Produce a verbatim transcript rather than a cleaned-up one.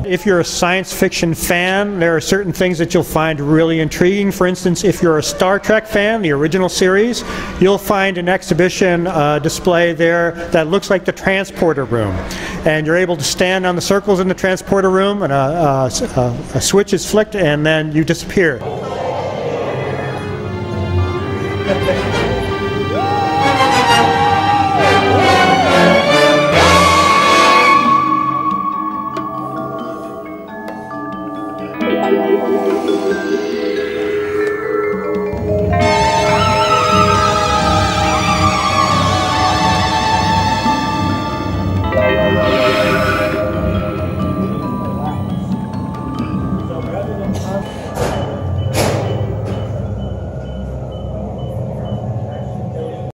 If you're a science fiction fan, there are certain things that you'll find really intriguing. For instance, if you're a Star Trek fan, the original series, you'll find an exhibition uh, display there that looks like the transporter room. And you're able to stand on the circles in the transporter room, and a, a, a switch is flicked, and then you disappear.